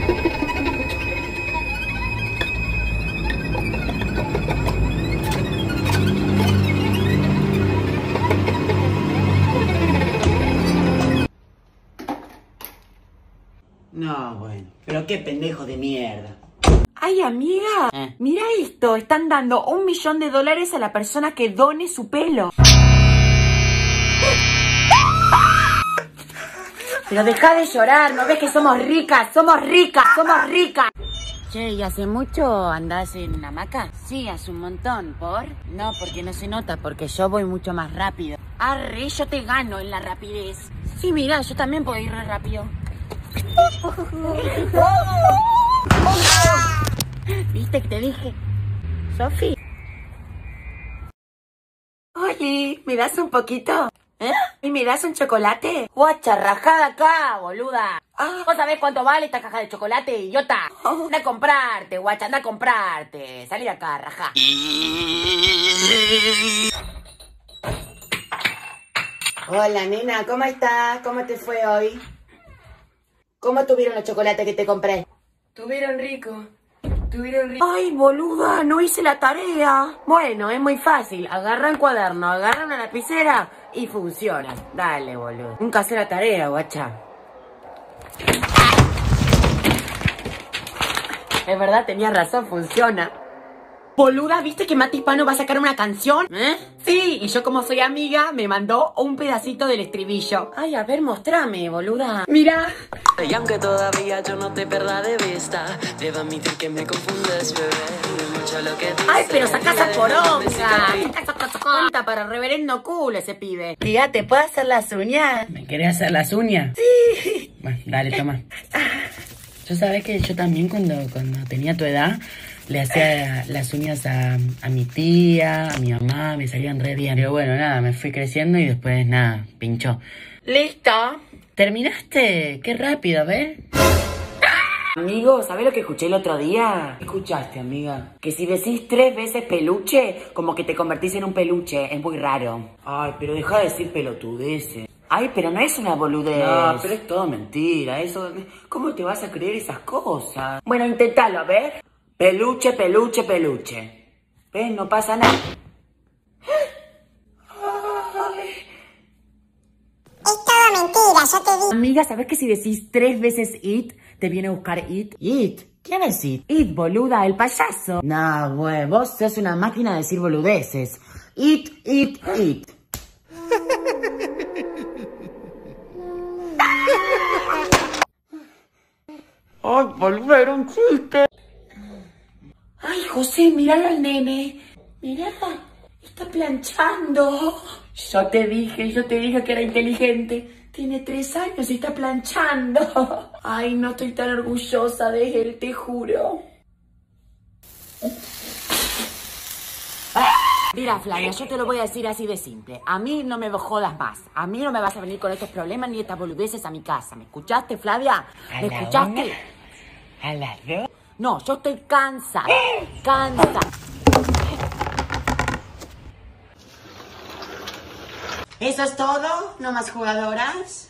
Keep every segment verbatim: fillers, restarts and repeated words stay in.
No, bueno, pero qué pendejo de mierda. Ay, amiga, ¿Eh? mira esto, están dando un millón de dólares a la persona que done su pelo. Pero deja de llorar, ¿no ves que somos ricas? Somos ricas, somos ricas. Che, ¿y hace mucho andás en hamaca? Sí, hace un montón. ¿Por? No, porque no se nota, porque yo voy mucho más rápido. Arre, yo te gano en la rapidez. Sí, mira, yo también puedo ir re rápido. ¿Viste que te dije? Sofi. Oli, ¿me das un poquito? ¿Eh? ¿Y me das un chocolate? Guacha, rajada acá, boluda. Ah. ¿Vos sabés cuánto vale esta caja de chocolate, idiota? Anda a comprarte, guacha, anda a comprarte. Salí de acá, rajá. Hola, nena, ¿cómo estás? ¿Cómo te fue hoy? ¿Cómo tuvieron los chocolates que te compré? Tuvieron rico. Tuvieron rico. Ay, boluda, no hice la tarea. Bueno, es muy fácil. Agarra el cuaderno, agarra una lapicera y funciona. Dale, boludo. Nunca hace la tarea, guacha. Es verdad, tenías razón, funciona. Boluda, ¿viste que Mati Hispano va a sacar una canción? ¿Eh? Sí, y yo como soy amiga, me mandó un pedacito del estribillo. Ay, a ver, mostrame, boluda. Mira. Y aunque todavía yo no te pierda de vista, debo admitir que me confundes, bebé. De mucho lo que dices. Ay, pero saca esa poronga. Cuenta Cuenta para reverendo culo ese pibe. Tía, ¿te puedo hacer las uñas? ¿Me querés hacer las uñas? Sí. Bueno, dale, toma. Yo sabés que yo también cuando, cuando tenía tu edad le hacía las uñas a, a mi tía, a mi mamá, me salían re bien. Pero bueno, nada, me fui creciendo y después nada, pinchó. ¿Listo? ¿Terminaste? Qué rápido, a ver. Amigo, ¿sabés lo que escuché el otro día? ¿Qué escuchaste, amiga? Que si decís tres veces peluche, como que te convertís en un peluche. Es muy raro. Ay, pero deja de decir pelotudeces. Ay, pero no es una boludez. No, pero es todo mentira, eso... ¿Cómo te vas a creer esas cosas? Bueno, intentalo, a ver. Peluche, peluche, peluche. ¿Ves? No pasa nada. Es todo mentira, yo te digo. Amiga, ¿sabés que si decís tres veces it, te viene a buscar it? It, ¿quién es It? It, boluda, el payaso. No, güey, vos sos una máquina de decir boludeces. It, it, it. Ay, boluda, era un chiste. Ay, José, míralo al nene. Mirá, está planchando. Yo te dije, yo te dije que era inteligente. Tiene tres años y está planchando. Ay, no estoy tan orgullosa de él, te juro. Mira, Flavia, yo te lo voy a decir así de simple. A mí no me jodas más. A mí no me vas a venir con estos problemas ni estas boludeces a mi casa. ¿Me escuchaste, Flavia? ¿Me escuchaste? ¿A las dos? No, yo estoy cansada. Cansada. ¿Eso es todo? ¿No más jugadoras?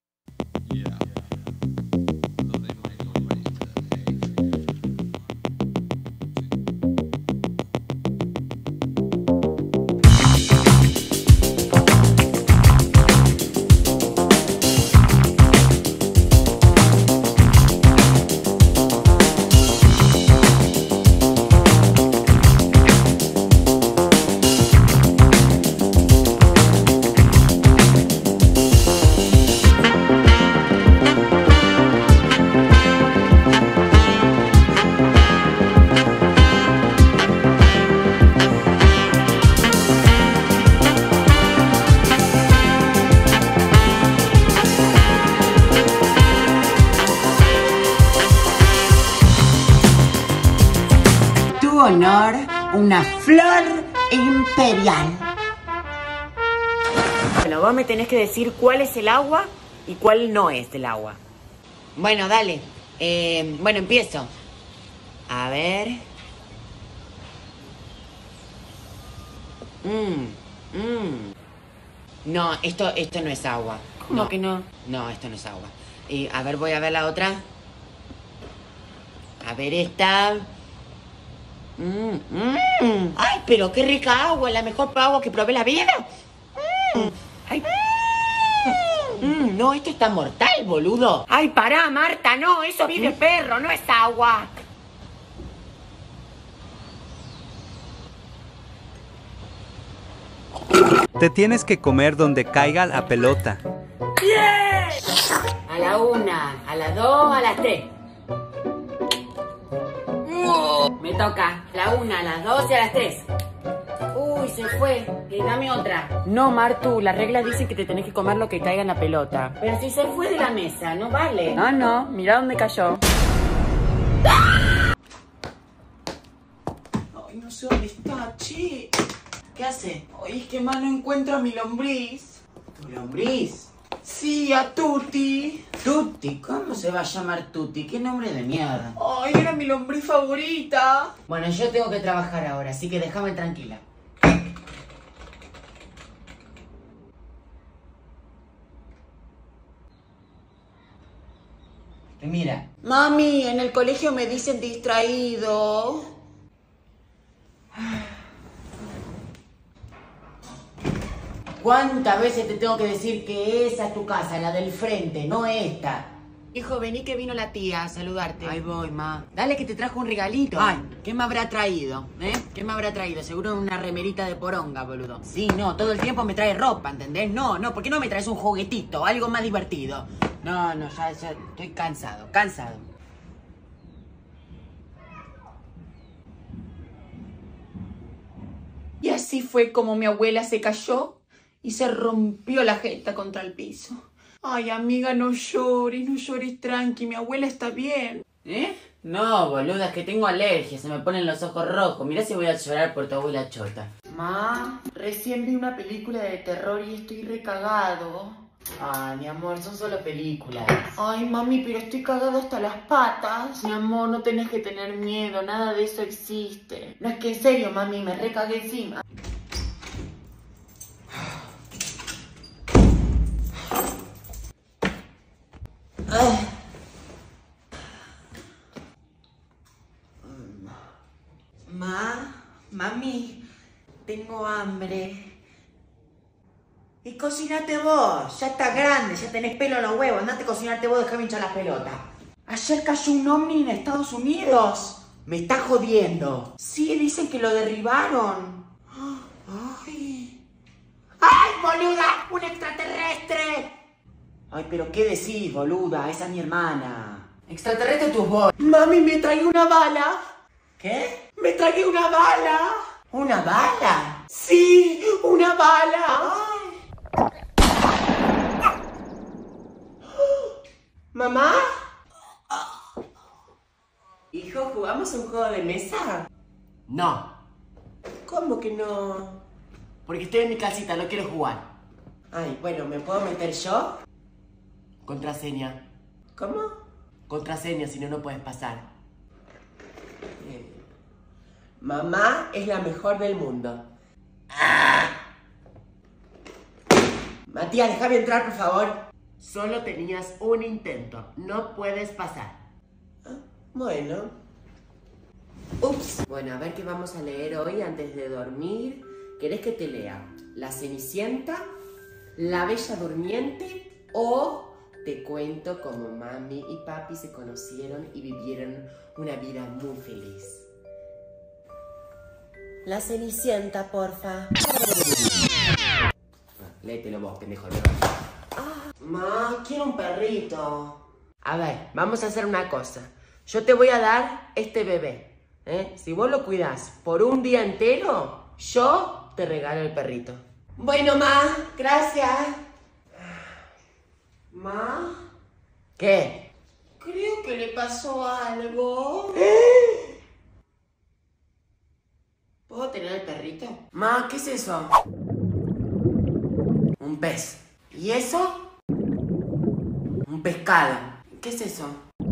Honor, una flor imperial. Bueno, vos me tenés que decir cuál es el agua y cuál no es el agua. Bueno, dale. Eh, bueno, empiezo. A ver. Mmm, mmm. No, esto, esto no es agua. ¿Cómo no. que no? No, esto no es agua. Y a ver, voy a ver la otra. A ver esta. Mm, mm. Ay, pero qué rica agua, la mejor agua que probé en la vida. Mm. Ay. Mm, no, esto está mortal, boludo. Ay, pará, Marta, no, eso vive ¿Mm? perro, no es agua. Te tienes que comer donde caiga la pelota. ¡Bien! A la una, a las dos, a las tres. Me toca. A la una, a las dos y a las tres. Uy, se fue. Y dame otra. No, Martu, las reglas dicen que te tenés que comer lo que caiga en la pelota. Pero si se fue de la mesa, no vale. No, no, mirá dónde cayó. Ay, no sé dónde está, che. ¿Qué hace? Ay, es que más no encuentro a mi lombriz. ¿Tu lombriz? Sí, a Tuti. Tuti, ¿cómo se va a llamar Tuti? ¿Qué nombre de mierda? Ay, era mi lombriz favorita. Bueno, yo tengo que trabajar ahora, así que déjame tranquila. Y mira. Mami, en el colegio me dicen distraído. ¿Cuántas veces te tengo que decir que esa es tu casa, la del frente, no esta? Hijo, vení que vino la tía a saludarte. Ahí voy, ma. Dale que te trajo un regalito. Ay, ¿qué me habrá traído? ¿Eh? ¿Qué me habrá traído? Seguro una remerita de poronga, boludo. Sí, no, todo el tiempo me trae ropa, ¿entendés? No, no, ¿por qué no me traes un juguetito? Algo más divertido. No, no, ya, ya estoy cansado, cansado. Y así fue como mi abuela se cayó y se rompió la jeta contra el piso. Ay, amiga, no llores, no llores, tranqui, mi abuela está bien. ¿Eh? No, boluda, es que tengo alergia, se me ponen los ojos rojos. Mirá si voy a llorar por tu abuela chota. Ma, recién vi una película de terror y estoy recagado. Ay, mi amor, son solo películas. Ay, mami, pero estoy cagado hasta las patas. Mi amor, no tenés que tener miedo, nada de eso existe. No, es que en serio, mami, me recagué encima. Ay. Ma, mami, tengo hambre. Y cocinate vos, ya estás grande, ya tenés pelo en los huevos, andate a cocinarte vos, dejame hinchar las pelotas. Ayer cayó un ovni en Estados Unidos. Me está jodiendo. Sí, dicen que lo derribaron. Ay. ¡Ay, boluda! ¡Un extraterrestre! Ay, pero ¿qué decís, boluda? Esa es mi hermana. Extraterrestre tus vos. Mami, me tragué una bala. ¿Qué? Me tragué una bala. ¿Una bala? Sí, una bala. Ay. ¿Mamá? Hijo, ¿jugamos un juego de mesa? No. ¿Cómo que no? Porque estoy en mi casita, no quiero jugar. Ay, bueno, ¿me puedo meter yo? Contraseña. ¿Cómo? Contraseña, si no, no puedes pasar. Bien. Mamá es la mejor del mundo. Matías, déjame entrar, por favor. Solo tenías un intento. No puedes pasar. Ah, bueno. Ups. Bueno, a ver qué vamos a leer hoy antes de dormir. ¿Querés que te lea La Cenicienta, La Bella Durmiente o te cuento cómo mami y papi se conocieron y vivieron una vida muy feliz? La Cenicienta, porfa. Ah, léetelo vos, pendejo. Ah, ma, quiero un perrito. A ver, vamos a hacer una cosa. Yo te voy a dar este bebé, ¿eh? Si vos lo cuidás por un día entero, yo te regalo el perrito. Bueno, ma, gracias. Ma. ¿Qué? Creo que le pasó algo. ¿Puedo tener el perrito? Ma, ¿qué es eso? Un pez. ¿Y eso? Un pescado. ¿Qué es eso?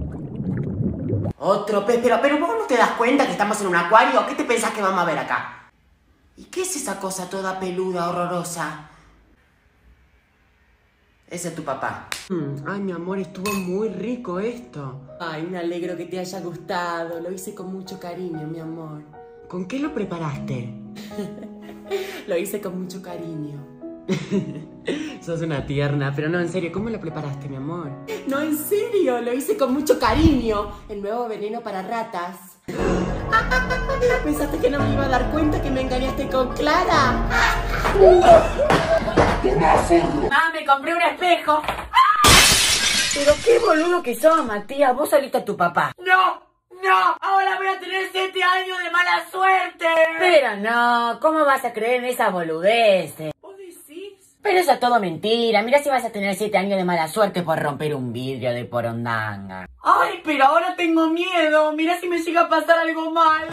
Otro pez. Pero, pero vos no te das cuenta que estamos en un acuario. ¿Qué te pensás que vamos a ver acá? ¿Y qué es esa cosa toda peluda, horrorosa? Ese es tu papá. Mm, ay, mi amor, estuvo muy rico esto. Ay, me alegro que te haya gustado. Lo hice con mucho cariño, mi amor. ¿Con qué lo preparaste? Lo hice con mucho cariño. Sos una tierna, pero no, en serio, ¿cómo lo preparaste, mi amor? No, en serio, lo hice con mucho cariño. El nuevo veneno para ratas. ¿Pensaste que no me iba a dar cuenta que me engañaste con Clara? ¡Ah, me compré un espejo! Pero qué boludo que sos, Matías. Vos saliste a tu papá. ¡No! ¡No! ¡Ahora voy a tener siete años de mala suerte! Pero no, ¿cómo vas a creer en esas boludeces? ¿Vos decís? Pero eso es todo mentira. Mira si vas a tener siete años de mala suerte por romper un vidrio de porondanga. ¡Ay, pero ahora tengo miedo! Mira si me llega a pasar algo malo.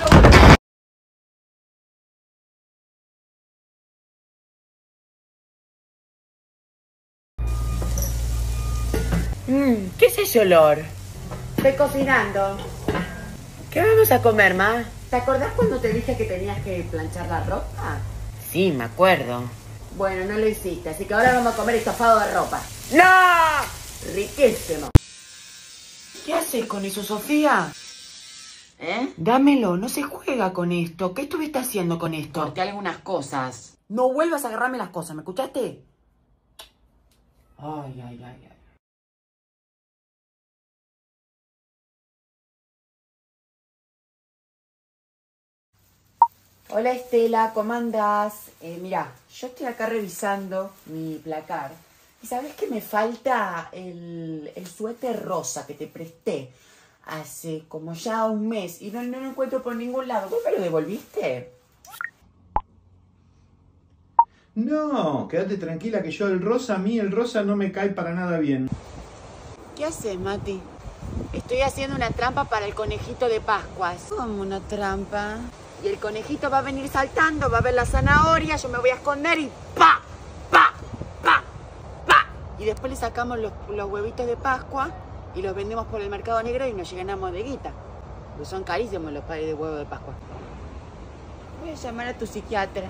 Mmm, ¿qué es ese olor? Estoy cocinando. ¿Qué vamos a comer, ma? ¿Te acordás cuando te dije que tenías que planchar la ropa? Sí, me acuerdo. Bueno, no lo hiciste, así que ahora vamos a comer estofado de ropa. ¡No! Riquísimo. ¿Qué haces con eso, Sofía? ¿Eh? Dámelo, no se juega con esto. ¿Qué estuviste haciendo con esto? Corté algunas cosas. No vuelvas a agarrarme las cosas, ¿me escuchaste? Ay, ay, ay, ay. Hola Estela, ¿cómo andás? Eh, mira, yo estoy acá revisando mi placar. ¿Y sabés que me falta el, el suéter rosa que te presté hace como ya un mes y no, no lo encuentro por ningún lado? ¿Vos me lo devolviste? No, quédate tranquila que yo el rosa, a mí el rosa no me cae para nada bien. ¿Qué haces, Mati? Estoy haciendo una trampa para el conejito de Pascuas. ¿Cómo una trampa? Y el conejito va a venir saltando, va a ver la zanahoria, yo me voy a esconder y ¡pa! ¡Pa! ¡Pa! ¡Pa! Y después le sacamos los, los huevitos de Pascua y los vendemos por el mercado negro y nos llenamos de guita. Pues son carísimos los pares de huevo de Pascua. Voy a llamar a tu psiquiatra.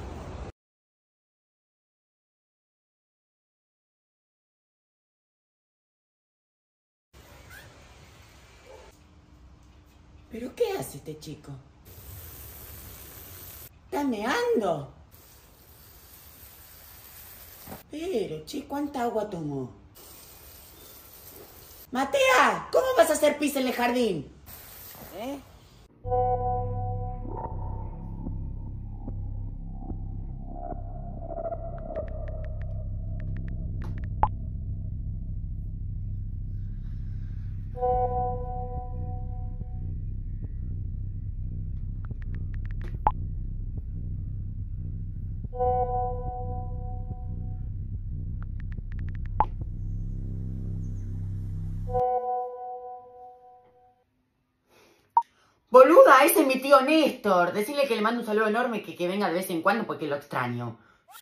¿Pero qué hace este chico? ¿Está meando? Pero, che, ¿cuánta agua tomó? Matea, ¿cómo vas a hacer pis en el jardín? ¿Eh? Boluda, ese es mi tío Néstor. Decirle que le mando un saludo enorme, que, que venga de vez en cuando porque lo extraño.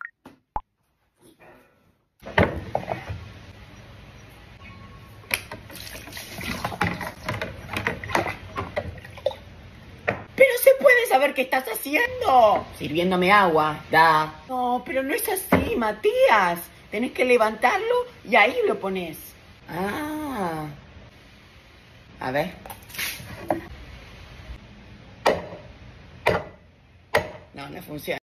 Pero se puede saber qué estás haciendo. Sirviéndome agua, da. No, pero no es así, Matías. Tenés que levantarlo y ahí lo pones. Ah. A ver. No, no funciona.